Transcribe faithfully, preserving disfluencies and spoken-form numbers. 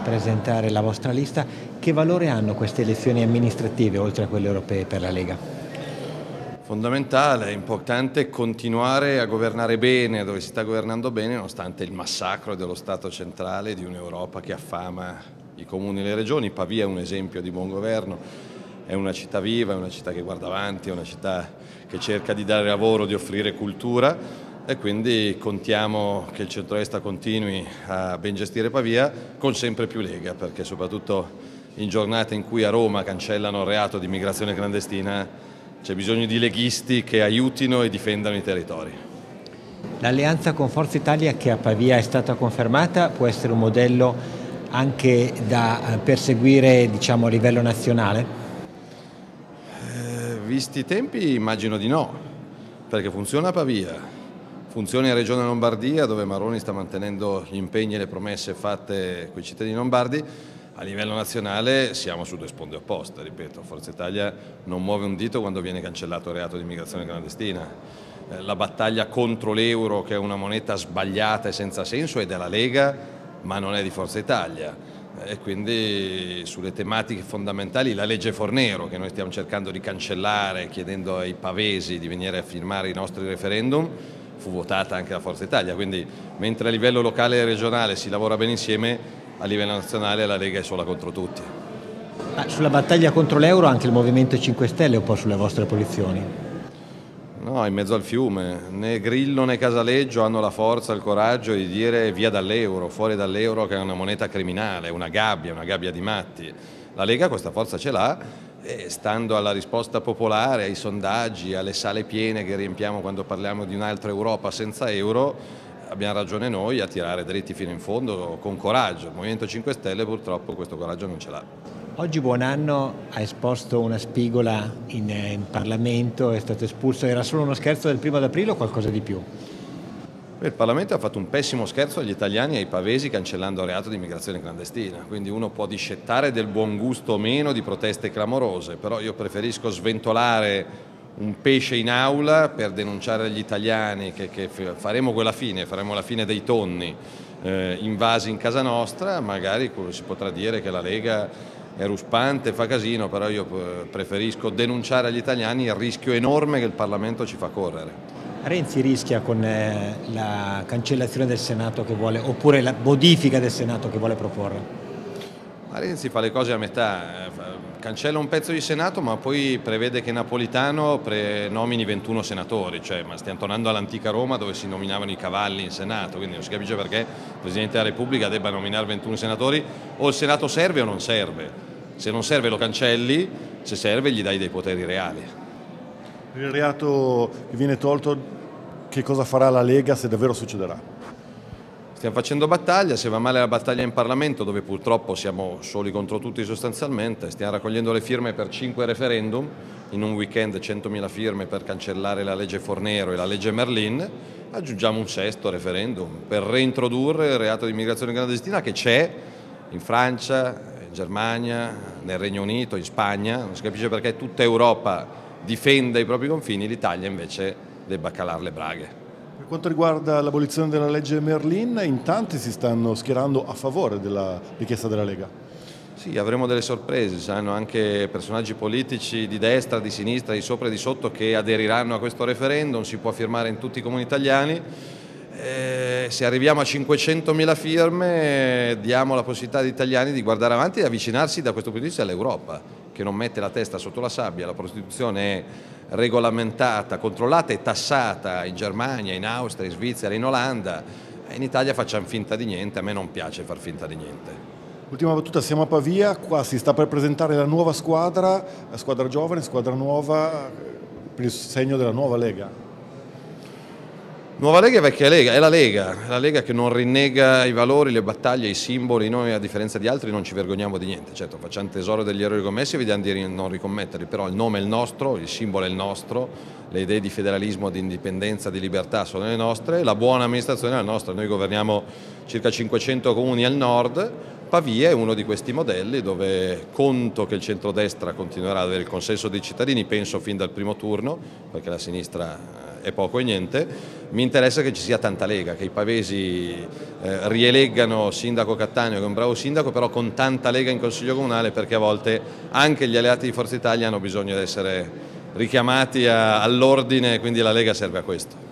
presentare la vostra lista. Che valore hanno queste elezioni amministrative oltre a quelle europee per la Lega? Fondamentale, importante continuare a governare bene dove si sta governando bene nonostante il massacro dello Stato centrale di un'Europa che affama i comuni e le regioni. Pavia è un esempio di buon governo, è una città viva, è una città che guarda avanti, è una città che cerca di dare lavoro, di offrire cultura e quindi contiamo che il centrodestra continui a ben gestire Pavia con sempre più Lega, perché soprattutto in giornate in cui a Roma cancellano il reato di immigrazione clandestina c'è bisogno di leghisti che aiutino e difendano i territori. L'alleanza con Forza Italia che a Pavia è stata confermata può essere un modello anche da perseguire, diciamo, a livello nazionale? Eh, visti i tempi immagino di no, perché funziona a Pavia. Funziona in Regione Lombardia dove Maroni sta mantenendo gli impegni e le promesse fatte con i cittadini lombardi. A livello nazionale siamo su due sponde opposte, ripeto, Forza Italia non muove un dito quando viene cancellato il reato di immigrazione clandestina. La battaglia contro l'euro, che è una moneta sbagliata e senza senso, è della Lega ma non è di Forza Italia. E quindi sulle tematiche fondamentali la legge Fornero, che noi stiamo cercando di cancellare chiedendo ai pavesi di venire a firmare i nostri referendum, fu votata anche da Forza Italia, quindi mentre a livello locale e regionale si lavora bene insieme, a livello nazionale la Lega è sola contro tutti. Ma sulla battaglia contro l'euro anche il Movimento cinque Stelle è un po' sulle vostre posizioni? No, in mezzo al fiume, né Grillo né Casaleggio hanno la forza, il coraggio di dire via dall'euro, fuori dall'euro che è una moneta criminale, una gabbia, una gabbia di matti. La Lega questa forza ce l'ha e stando alla risposta popolare, ai sondaggi, alle sale piene che riempiamo quando parliamo di un'altra Europa senza euro, abbiamo ragione noi a tirare dritti fino in fondo con coraggio. Il Movimento cinque Stelle purtroppo questo coraggio non ce l'ha. Oggi Buonanno ha esposto una spigola in, in Parlamento, è stato espulso. Era solo uno scherzo del primo d'aprile o qualcosa di più? Il Parlamento ha fatto un pessimo scherzo agli italiani e ai pavesi cancellando il reato di immigrazione clandestina, quindi uno può discettare del buon gusto o meno di proteste clamorose, però io preferisco sventolare un pesce in aula per denunciare gli italiani che, che faremo quella fine, faremo la fine dei tonni eh, invasi in casa nostra. Magari si potrà dire che la Lega è ruspante, fa casino, però io preferisco denunciare agli italiani il rischio enorme che il Parlamento ci fa correre. Renzi rischia con eh, la cancellazione del Senato che vuole, oppure la modifica del Senato che vuole proporre? Ma Renzi fa le cose a metà, cancella un pezzo di Senato ma poi prevede che Napolitano nomini ventuno senatori, cioè, ma stiamo tornando all'antica Roma dove si nominavano i cavalli in Senato, quindi non si capisce perché il Presidente della Repubblica debba nominare ventuno senatori. O il Senato serve o non serve, se non serve lo cancelli, se serve gli dai dei poteri reali. Il reato che viene tolto, che cosa farà la Lega se davvero succederà? Stiamo facendo battaglia, se va male la battaglia in Parlamento, dove purtroppo siamo soli contro tutti sostanzialmente, stiamo raccogliendo le firme per cinque referendum, in un weekend centomila firme per cancellare la legge Fornero e la legge Merlin, aggiungiamo un sesto referendum per reintrodurre il reato di immigrazione clandestina che c'è in Francia, in Germania, nel Regno Unito, in Spagna, non si capisce perché tutta Europa difenda i propri confini, l'Italia invece debba calare le braghe. Per quanto riguarda l'abolizione della legge Merlin, in tanti si stanno schierando a favore della richiesta della Lega. Sì, avremo delle sorprese, saranno anche personaggi politici di destra, di sinistra, di sopra e di sotto che aderiranno a questo referendum, si può firmare in tutti i comuni italiani. Eh, se arriviamo a cinquecentomila firme diamo la possibilità agli italiani di guardare avanti e avvicinarsi da questo punto di vista all'Europa, che non mette la testa sotto la sabbia. La prostituzione è regolamentata, controllata e tassata in Germania, in Austria, in Svizzera, in Olanda, e in Italia facciamo finta di niente. A me non piace far finta di niente. Ultima battuta, siamo a Pavia, qua si sta per presentare la nuova squadra, la squadra giovane, squadra nuova, per il segno della nuova Lega. Nuova Lega e vecchia Lega, è la Lega, è la Lega che non rinnega i valori, le battaglie, i simboli. Noi a differenza di altri non ci vergogniamo di niente, certo facciamo tesoro degli errori commessi e vediamo di non ricommetterli, però il nome è il nostro, il simbolo è il nostro, le idee di federalismo, di indipendenza, di libertà sono le nostre, la buona amministrazione è la nostra. Noi governiamo circa cinquecento comuni al nord, Pavia è uno di questi modelli dove conto che il centrodestra continuerà ad avere il consenso dei cittadini, penso fin dal primo turno, perché la sinistra è poco e niente, mi interessa che ci sia tanta Lega, che i pavesi eh, rieleggano sindaco Cattaneo, che è un bravo sindaco, però con tanta Lega in Consiglio Comunale, perché a volte anche gli alleati di Forza Italia hanno bisogno di essere richiamati all'ordine, quindi la Lega serve a questo.